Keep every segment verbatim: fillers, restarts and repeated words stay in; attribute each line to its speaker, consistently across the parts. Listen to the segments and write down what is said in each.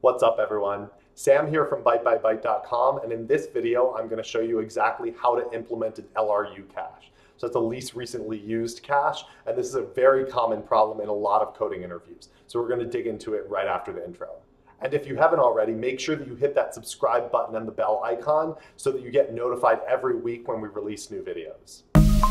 Speaker 1: What's up, everyone? Sam here from byte by byte dot com, and in this video I'm going to show you exactly how to implement an L R U cache. So it's the least recently used cache, and this is a very common problem in a lot of coding interviews. So we're going to dig into it right after the intro. And if you haven't already, make sure that you hit that subscribe button and the bell icon so that you get notified every week when we release new videos.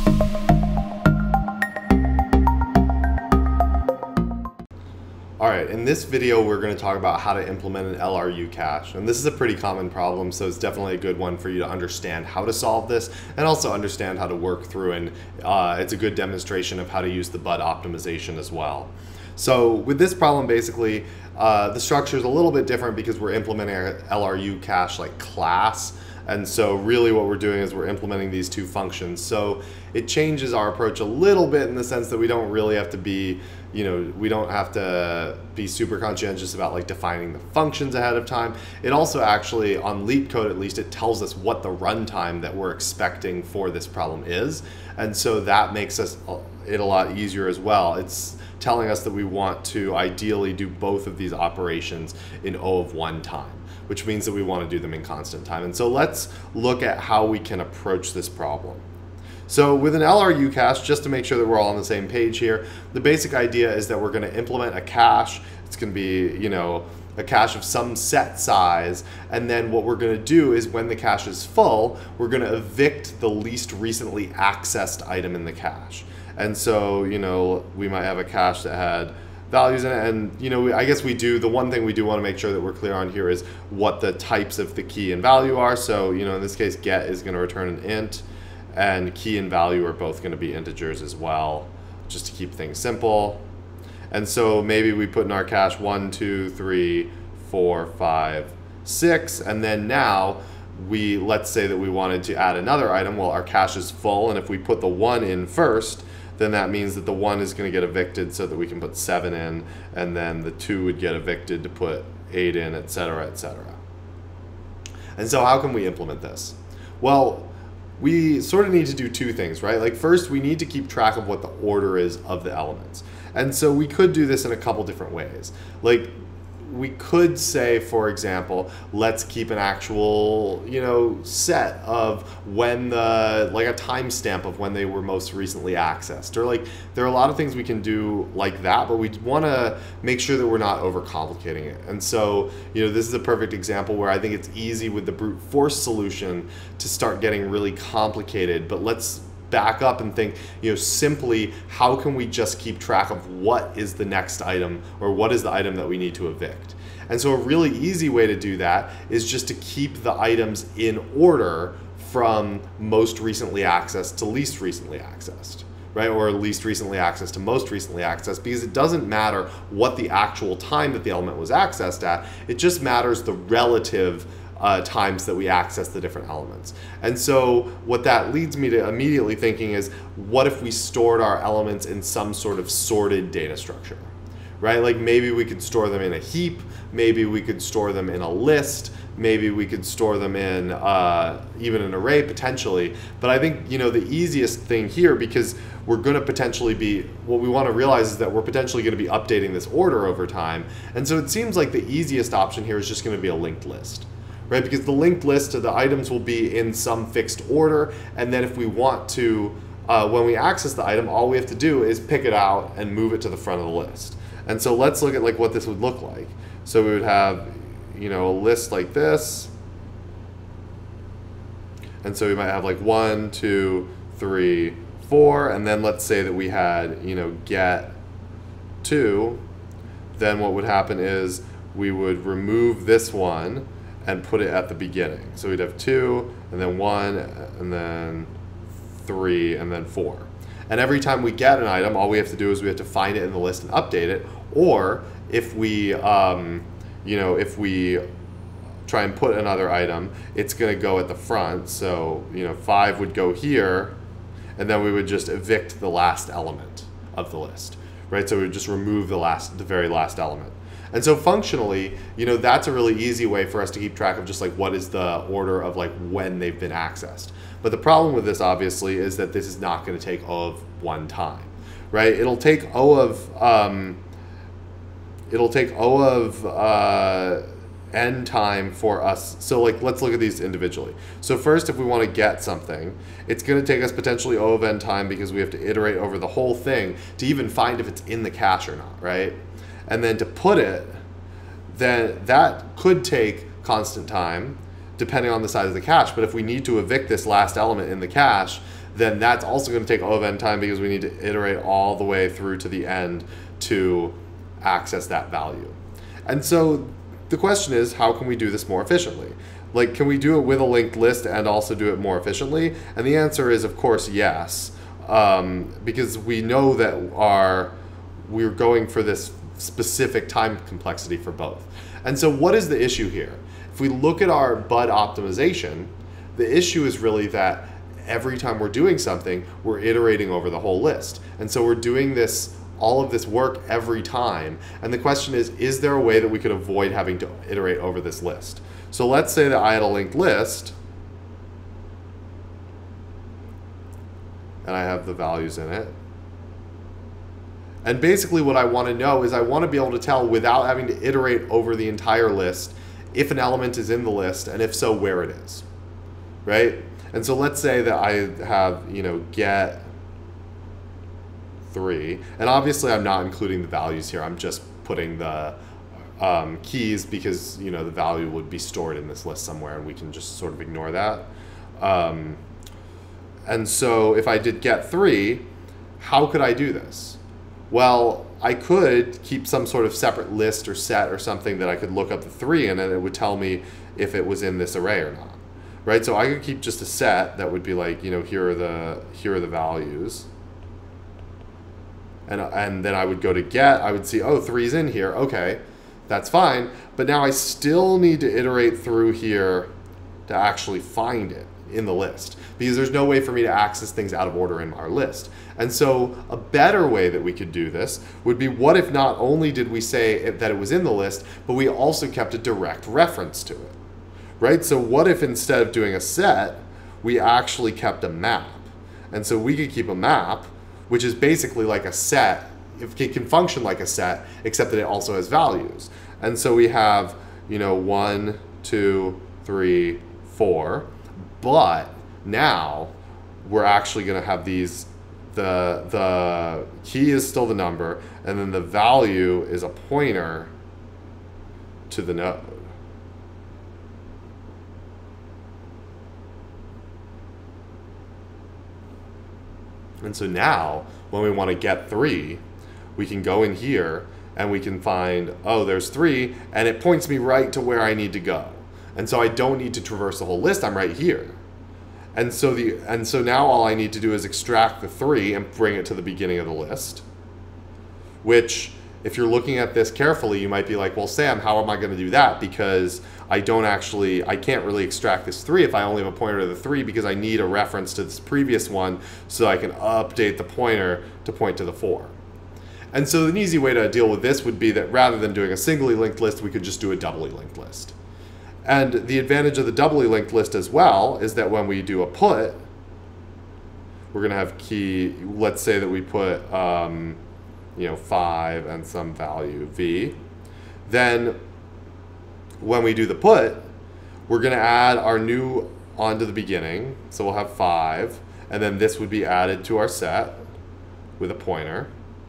Speaker 1: All right, in this video, we're going to talk about how to implement an L R U cache. And this is a pretty common problem, so it's definitely a good one for you to understand how to solve this and also understand how to work through. And uh, it's a good demonstration of how to use the Byte optimization as well. So with this problem, basically, uh, the structure is a little bit different because we're implementing our L R U cache like class. And so really what we're doing is we're implementing these two functions. So it changes our approach a little bit in the sense that we don't really have to be, you know, we don't have to be super conscientious about like defining the functions ahead of time. It also actually, on Leetcode at least, it tells us what the runtime that we're expecting for this problem is. And so that makes us it a lot easier as well. It's telling us that we want to ideally do both of these operations in O of one time, which means that we want to do them in constant time. And so let's look at how we can approach this problem. So with an L R U cache, just to make sure that we're all on the same page here, the basic idea is that we're going to implement a cache. It's going to be, you know, a cache of some set size, and then what we're going to do is when the cache is full, we're going to evict the least recently accessed item in the cache. And so, you know, we might have a cache that had values in it, and you know, I guess we do, the one thing we do want to make sure that we're clear on here is what the types of the key and value are. So, you know, in this case, get is going to return an int, and key and value are both going to be integers as well, just to keep things simple. And so maybe we put in our cache one, two, three, four, five, six, and then now we, let's say that we wanted to add another item. Well, our cache is full, and if we put the one in first, then that means that the one is going to get evicted so that we can put seven in, and then the two would get evicted to put eight in, et cetera, et cetera. And so how can we implement this? Well, we sort of need to do two things, right? Like first, we need to keep track of what the order is of the elements. And so we could do this in a couple different ways. Like we could say, for example, let's keep an actual, you know, set of when the, like a timestamp of when they were most recently accessed. Or like, there are a lot of things we can do like that, but we want to make sure that we're not overcomplicating it. And so, you know, this is a perfect example where I think it's easy with the brute force solution to start getting really complicated, but let's back up and think, you know, simply how can we just keep track of what is the next item or what is the item that we need to evict. And so a really easy way to do that is just to keep the items in order from most recently accessed to least recently accessed, right? Or least recently accessed to most recently accessed, because it doesn't matter what the actual time that the element was accessed at, it just matters the relative Uh, times that we access the different elements. And so what that leads me to immediately thinking is, what if we stored our elements in some sort of sorted data structure, right? Like maybe we could store them in a heap, maybe we could store them in a list, maybe we could store them in uh, even an array potentially. But I think, you know, the easiest thing here, because we're going to potentially be, what we want to realize is that we're potentially going to be updating this order over time. And so it seems like the easiest option here is just going to be a linked list. Right, because the linked list of the items will be in some fixed order, and then if we want to, uh, when we access the item, all we have to do is pick it out and move it to the front of the list. And so let's look at like what this would look like. So we would have, you know, a list like this, and so we might have like one, two, three, four, and then let's say that we had, you know, get two. Then what would happen is we would remove this one and put it at the beginning. So we'd have two, and then one, and then three, and then four. And every time we get an item, all we have to do is we have to find it in the list and update it. Or if we, um, you know, if we try and put another item, it's going to go at the front. So, you know, five would go here, and then we would just evict the last element of the list, right? So we would just remove the last, the very last element. And so functionally, you know, that's a really easy way for us to keep track of just like what is the order of like when they've been accessed. But the problem with this obviously is that this is not going to take O of one time, right? It'll take O of, um, it'll take O of, uh, n time for us. So like, let's look at these individually. So first, if we want to get something, it's going to take us potentially O of n time because we have to iterate over the whole thing to even find if it's in the cache or not, right? And then to put it, then that could take constant time depending on the size of the cache. But if we need to evict this last element in the cache, then that's also going to take O of n time because we need to iterate all the way through to the end to access that value. And so the question is, how can we do this more efficiently? Like, can we do it with a linked list and also do it more efficiently? And the answer is, of course, yes, um, because we know that our we're going for this specific time complexity for both. And so what is the issue here? If we look at our B U D optimization, the issue is really that every time we're doing something, we're iterating over the whole list. And so we're doing this all of this work every time. And the question is, is there a way that we could avoid having to iterate over this list? So let's say that I had a linked list and I have the values in it. And basically what I want to know is I want to be able to tell without having to iterate over the entire list if an element is in the list, and if so, where it is, right? And so let's say that I have, you know, get three, and obviously I'm not including the values here. I'm just putting the um, keys because, you know, the value would be stored in this list somewhere and we can just sort of ignore that. Um, and so if I did get three, how could I do this? Well, I could keep some sort of separate list or set or something that I could look up the three in, and it would tell me if it was in this array or not, right? So I could keep just a set that would be like, you know, here are the here are the values. And, and then I would go to get, I would see, oh, three's in here, okay, that's fine. But now I still need to iterate through here to actually find it in the list, because there's no way for me to access things out of order in our list. And so a better way that we could do this would be, what if not only did we say that it was in the list, but we also kept a direct reference to it, right? So what if instead of doing a set, we actually kept a map? And so we could keep a map, which is basically like a set. If it can function like a set, except that it also has values. And so we have, you know, one, two, three, four, but now we're actually gonna have these, the, the key is still the number, and then the value is a pointer to the node. And so now, when we want to get three, we can go in here and we can find, oh, there's three, and it points me right to where I need to go. And so I don't need to traverse the whole list, I'm right here. And so the and so now all I need to do is extract the three and bring it to the beginning of the list, which, if you're looking at this carefully, you might be like, well, Sam, how am I going to do that? Because I don't actually, I can't really extract this three if I only have a pointer to the three, because I need a reference to this previous one so I can update the pointer to point to the four. And so an easy way to deal with this would be that rather than doing a singly linked list, we could just do a doubly linked list. And the advantage of the doubly linked list as well is that when we do a put, we're going to have key, let's say that we put, um, you know, five and some value v. Then when we do the put, we're going to add our new onto the beginning. So we'll have five, and then this would be added to our set with a pointer.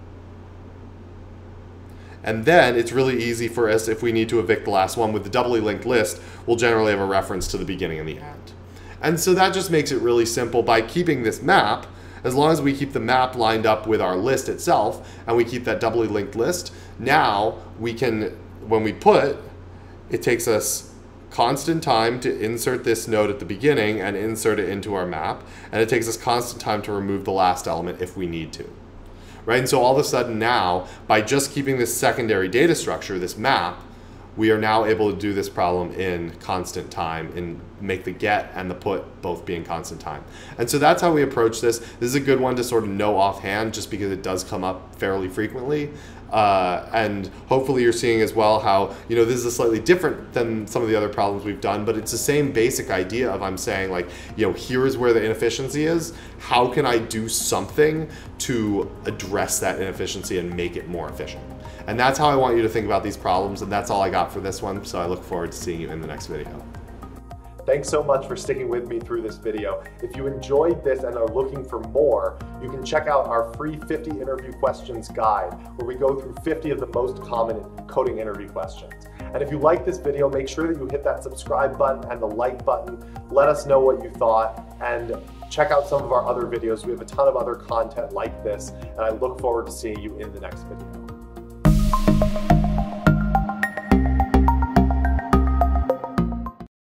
Speaker 1: And then it's really easy for us, if we need to evict the last one with the doubly linked list, we'll generally have a reference to the beginning and the end. And so that just makes it really simple. By keeping this map, as long as we keep the map lined up with our list itself, and we keep that doubly linked list, now we can, when we put, it takes us constant time to insert this node at the beginning and insert it into our map, and it takes us constant time to remove the last element if we need to. Right? And so all of a sudden now, by just keeping this secondary data structure, this map, we are now able to do this problem in constant time and make the get and the put both be in constant time. And so that's how we approach this. This is a good one to sort of know offhand, just because it does come up fairly frequently. Uh, and hopefully you're seeing as well how, you know, this is slightly different than some of the other problems we've done, but it's the same basic idea of, I'm saying, like, you know, here is where the inefficiency is. How can I do something to address that inefficiency and make it more efficient? And that's how I want you to think about these problems, and that's all I got for this one, so I look forward to seeing you in the next video. Thanks so much for sticking with me through this video. If you enjoyed this and are looking for more, you can check out our free fifty interview questions guide, where we go through fifty of the most common coding interview questions. And if you like this video, make sure that you hit that subscribe button and the like button. Let us know what you thought, and check out some of our other videos. We have a ton of other content like this, and I look forward to seeing you in the next video.